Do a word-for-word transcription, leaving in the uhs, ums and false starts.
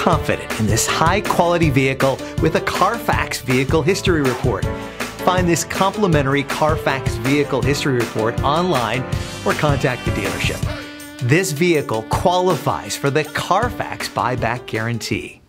confident in this high-quality vehicle with a Carfax Vehicle History Report. Find this complimentary Carfax Vehicle History Report online or contact the dealership. This vehicle qualifies for the Carfax Buyback Guarantee.